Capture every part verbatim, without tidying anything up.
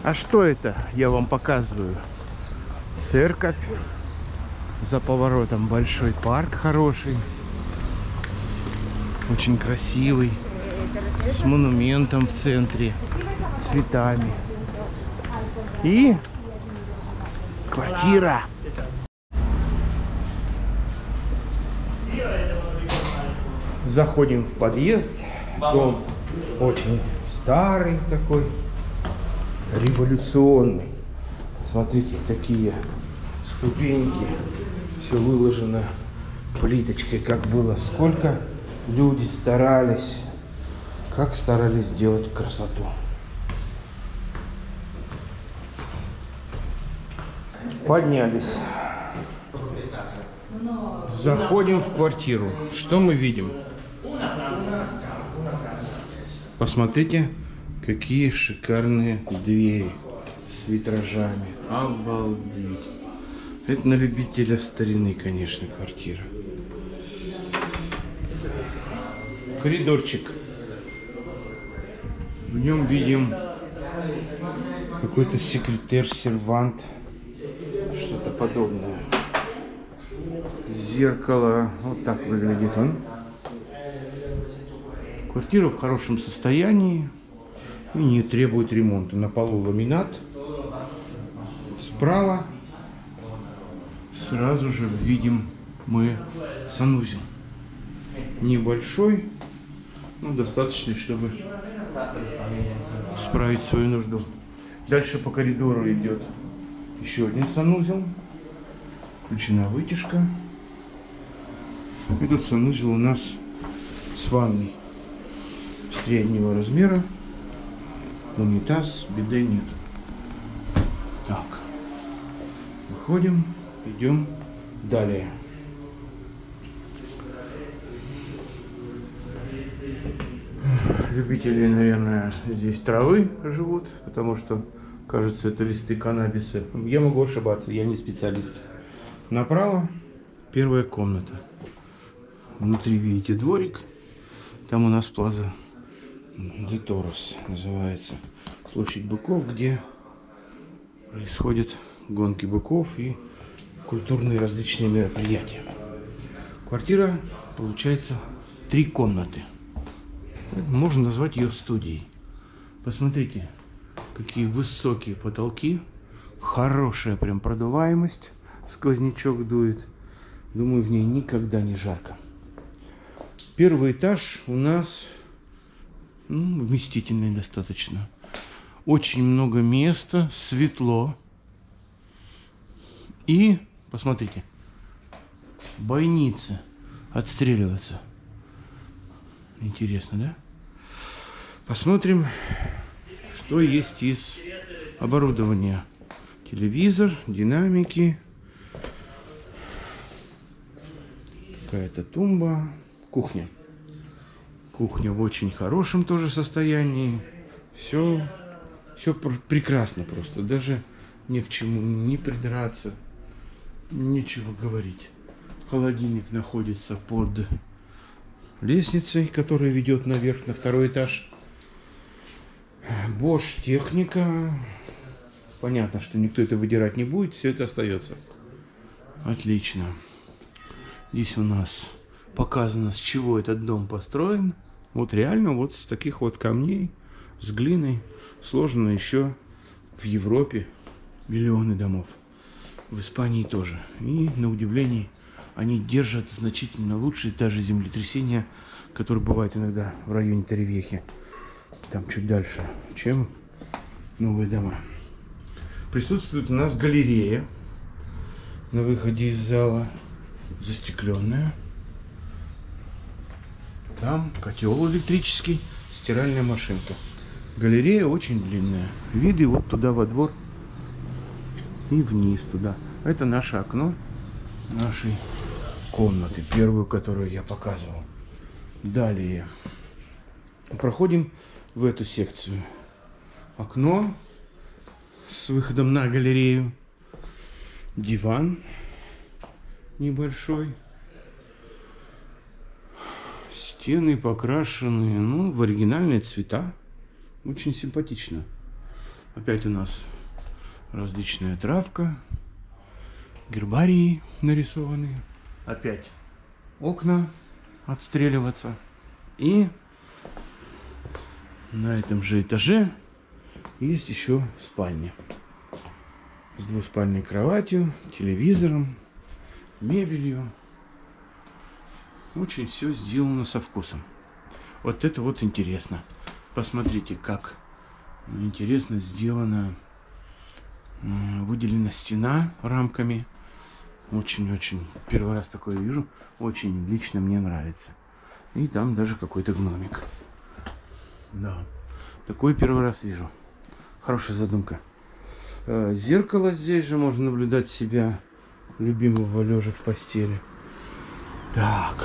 А что это? Я вам показываю. Церковь. За поворотом большой парк хороший. Очень красивый. С монументом в центре. Цветами. И квартира. Заходим в подъезд. Дом очень старый такой. Революционный. Смотрите, какие ступеньки. Все выложено плиточкой, как было. Сколько люди старались. Как старались сделать красоту. Поднялись. Заходим в квартиру. Что мы видим? Посмотрите, какие шикарные двери с витражами. Обалдеть. Это на любителя старины, конечно, квартира. Коридорчик. В нем видим какой-то секретарь, сервант. Что-то подобное. Зеркало. Вот так выглядит он. Квартира в хорошем состоянии и не требует ремонта. На полу ламинат. Справа сразу же видим мы санузел. Небольшой, но достаточный, чтобы справить свою нужду. Дальше по коридору идет еще один санузел. Включена вытяжка. Этот санузел у нас с ванной среднего размера. Унитаз, биде нет. Так. Выходим, идем далее. Любители, наверное, здесь травы живут, потому что, кажется, это листы каннабиса. Я могу ошибаться, я не специалист. Направо первая комната. Внутри видите дворик. Там у нас Плаза де Торос называется. Площадь быков, где происходят гонки быков и культурные различные мероприятия. Квартира, получается, три комнаты. Можно назвать ее студией. Посмотрите, какие высокие потолки. Хорошая прям продуваемость. Сквознячок дует. Думаю, в ней никогда не жарко. Первый этаж у нас ну, вместительный достаточно. Очень много места, светло. И, посмотрите, бойницы отстреливаться. Интересно, да? Посмотрим, что есть из оборудования. Телевизор, динамики. Какая-то тумба. Кухня. Кухня в очень хорошем тоже состоянии. Все, все прекрасно просто. Даже не к чему не придраться. Нечего говорить. Холодильник находится под лестницей, которая ведет наверх на второй этаж. Bosch техника. Понятно, что никто это выдирать не будет. Все это остается. Отлично. Здесь у нас показано, с чего этот дом построен. Вот реально вот с таких вот камней, с глиной. Сложено еще в Европе миллионы домов. В Испании тоже. И на удивление они держат значительно лучше даже землетрясения, которые бывают иногда в районе Торревьехи. Там чуть дальше, чем новые дома. Присутствует у нас галерея на выходе из зала. Застекленная. Там котел электрический, стиральная машинка. Галерея очень длинная. Виды вот туда во двор и вниз туда. Это наше окно нашей комнаты, первую, которую я показывал. Далее проходим в эту секцию. Окно с выходом на галерею. Диван небольшой. Стены покрашены, ну, в оригинальные цвета. Очень симпатично. Опять у нас различная травка, гербарии нарисованные. Опять окна отстреливаться. И на этом же этаже есть еще спальня. С двуспальной кроватью, телевизором, мебелью. Очень все сделано со вкусом. Вот это вот интересно. Посмотрите, как интересно сделана, выделена стена рамками. Очень-очень, первый раз такое вижу. Очень лично мне нравится. И там даже какой-то гномик. Да, такой первый раз вижу. Хорошая задумка. Зеркало здесь же, можно наблюдать себя, любимого лежа в постели. Так.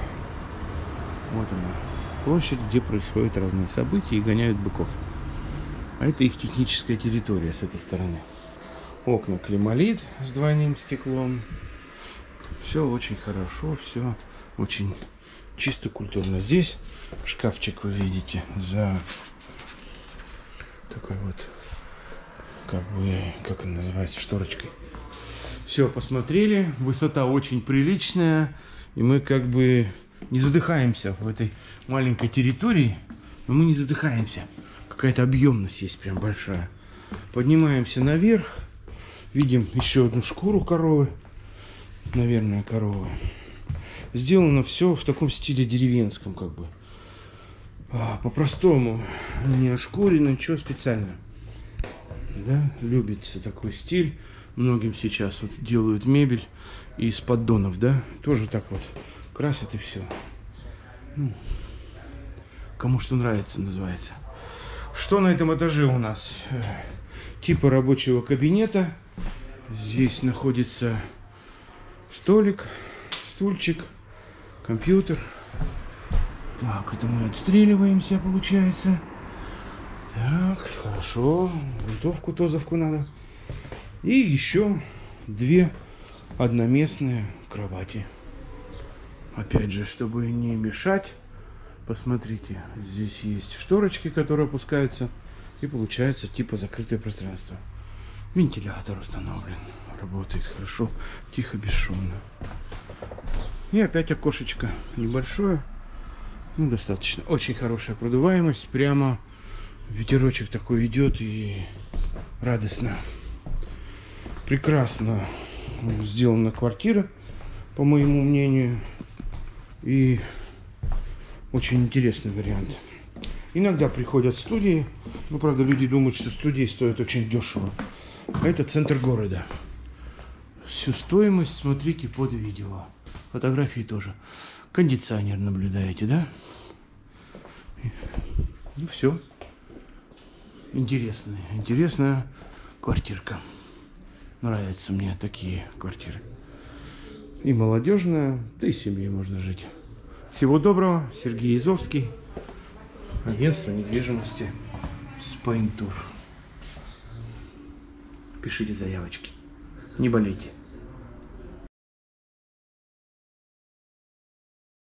Вот она. Площадь, где происходят разные события и гоняют быков. А это их техническая территория с этой стороны. Окна климолит с двойным стеклом. Все очень хорошо, все очень чисто, культурно. Здесь шкафчик вы видите за такой вот, как бы, как он называется, шторочкой. Все, посмотрели. Высота очень приличная. И мы как бы не задыхаемся в этой маленькой территории. Но мы не задыхаемся. Какая-то объемность есть прям большая. Поднимаемся наверх. Видим еще одну шкуру коровы. Наверное, коровы. Сделано все в таком стиле деревенском, как бы. А, по-простому. Не ошкурено, ничего специально. Да, любится такой стиль. Многим сейчас вот делают мебель из поддонов, да. Тоже так вот красят и все. Ну, кому что нравится, называется. Что на этом этаже у нас? Типа рабочего кабинета. Здесь находится столик, стульчик, компьютер. Так, это мы отстреливаемся, получается. Так, хорошо. Винтовку, тозовку надо. И еще две одноместные кровати. Опять же, чтобы не мешать, посмотрите, здесь есть шторочки, которые опускаются. И получается типа закрытое пространство. Вентилятор установлен. Работает хорошо, тихо, бесшумно. И опять окошечко небольшое. Ну, достаточно. Очень хорошая продуваемость. Прямо ветерочек такой идет и радостно. Прекрасно сделана квартира, по моему мнению. И очень интересный вариант. Иногда приходят студии. Ну, правда, люди думают, что студии стоят очень дешево. Это центр города. Всю стоимость смотрите под видео. Фотографии тоже. Кондиционер наблюдаете, да? Ну все. Интересная, интересная квартирка. Нравятся мне такие квартиры. И молодежная, да и семьей можно жить. Всего доброго. Сергей Изовский. Агентство недвижимости Спайнтур. Пишите заявочки. Не болейте.